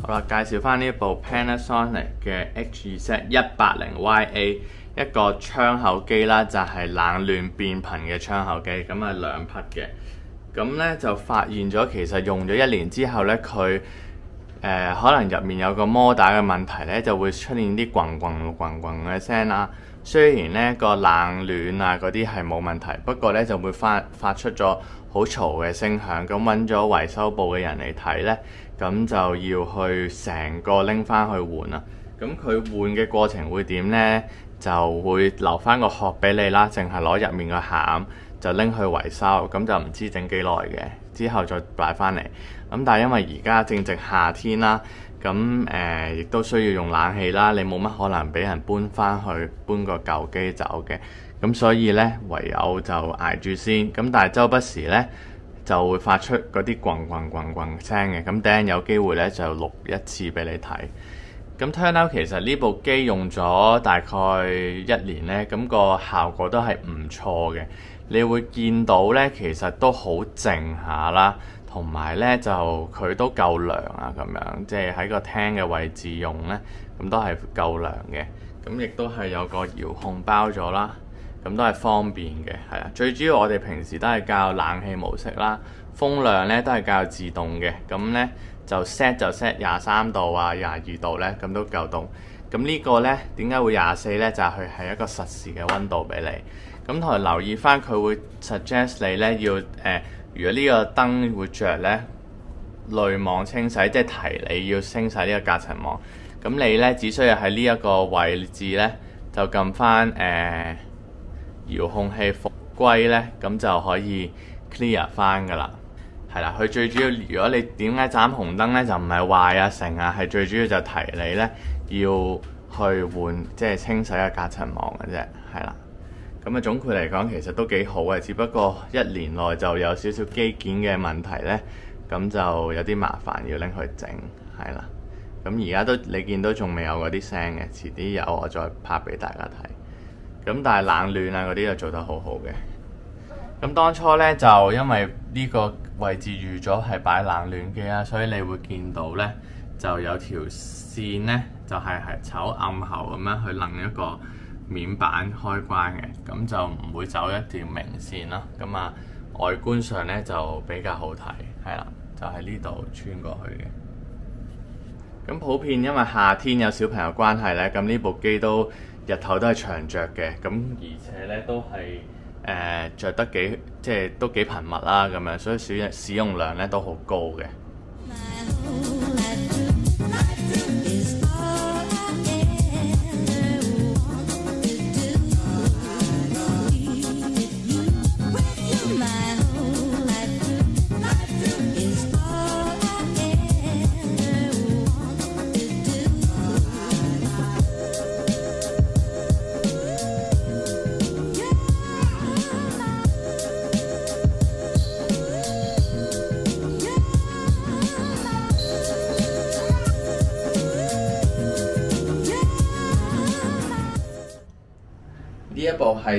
好啦，介紹翻呢部 Panasonic 嘅 HZ180YA 一個窗口機啦，就係冷暖變頻嘅窗口機，咁係兩匹嘅。咁咧就發現咗，其實用咗1年之後咧，佢可能入面有個摩打嘅問題咧，就會出現啲滾嘅聲啦。雖然咧個冷暖啊嗰啲係冇問題，不過咧就會發出咗好嘈嘅聲響。咁揾咗維修部嘅人嚟睇咧，咁就要去成個拎翻去換啦。咁佢換嘅過程會點咧？就會留翻個殼俾你啦，淨係攞入面個餡就拎去維修，咁就唔知整幾耐嘅，之後再擺翻嚟。咁但係因為而家正值夏天啦，咁亦都需要用冷氣啦，你冇乜可能俾人搬翻去搬個舊機走嘅，咁所以呢，唯有就捱住先。咁但係周不時呢，就會發出嗰啲滾聲嘅，咁等陣有機會呢，就錄一次俾你睇。咁 turn out 其實呢部機用咗大概1年呢，咁個效果都係唔錯嘅。你會見到呢，其實都好靜下啦，同埋呢就佢都夠涼啊，咁樣即係喺個廳嘅位置用呢，咁都係夠涼嘅。咁亦都係有個遙控包咗啦，咁都係方便嘅，係啊。最主要我哋平時都係較冷氣模式啦，風量呢都係較自動嘅，咁呢。就 set 23度啊，22度咧，咁都夠凍。咁呢個咧點解會24咧？就係佢係一個實時嘅溫度俾你。咁同埋留意翻，佢會 suggest 你咧要如果呢個燈會着咧，濾網清洗，即係提你要清洗呢個隔塵網。咁你咧只需要喺呢一個位置咧，就撳翻遙控器復歸咧，咁就可以 clear 翻噶啦。係啦，佢最主要，如果你點解斬紅燈咧，就唔係壞啊成啊，係最主要就提你咧要去換，即係清洗個隔塵網嘅啫，係啦。咁啊總括嚟講，其實都幾好嘅，只不過1年內就有少少機件嘅問題咧，咁就有啲麻煩要拎去整，係啦。咁而家都你見到仲未有嗰啲聲嘅，遲啲有我再拍俾大家睇。咁但係冷暖啊嗰啲就做得好好嘅。咁當初咧就因為呢個位置預咗係擺冷暖機啦，所以你會見到咧就有條線咧就係走暗喉咁樣去擰一個面板開關嘅，咁就唔會走一條明線啦。咁啊外觀上咧就比較好睇，係啦，就喺呢度穿過去嘅。咁普遍因為夏天有小朋友關係咧，咁呢部機都日頭都係長着嘅，咁而且咧都係着得即係都幾頻密啦，咁樣，所以使用量咧都好高嘅。呢一部係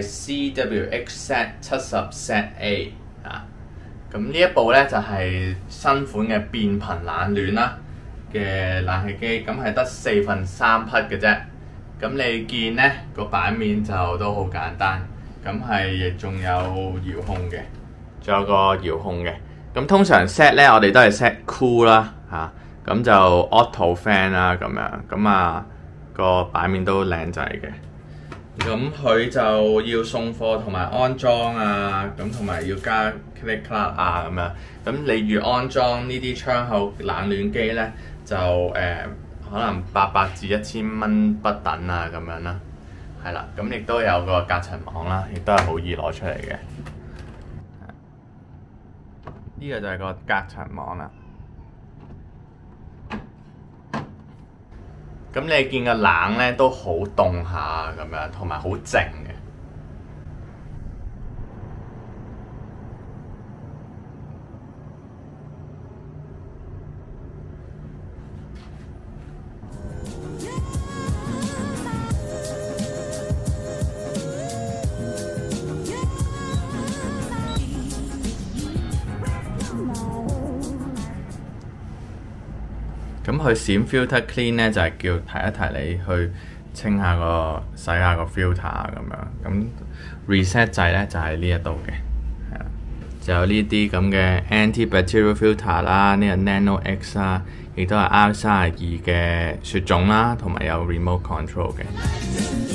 CWXZ70ZA 啊，咁呢一部咧就係新款嘅變頻冷暖啦嘅冷氣機，咁係得3/4匹嘅啫。咁你見咧個版面就都好簡單，咁係亦仲有遙控嘅，仲有個遙控嘅。咁通常 set 咧我哋都係 set cool 啦嚇，咁就 auto fan 啦咁樣，咁啊個版面都靚仔嘅。咁佢就要送貨同埋安裝啊，咁同埋要加 click clack 啊咁樣。咁你越安裝呢啲窗口冷暖機咧，就可能800至1000蚊不等啊咁樣啦。係啦，咁亦都有個隔塵網啦，亦都係好易攞出嚟嘅。呢個就係個隔塵網啦。咁你見個冷咧都好凍下咁樣，同埋好靜嘅。 咁佢閃 filter clean 咧就係叫提一提你去清下洗下個 filter 咁樣。咁 reset 掣咧就喺呢一度嘅，係啦，就有呢啲咁嘅 antibacterial filter 啦，呢個 Nano X 啦，亦都係 R32嘅雪種啦，同埋有 remote control 嘅。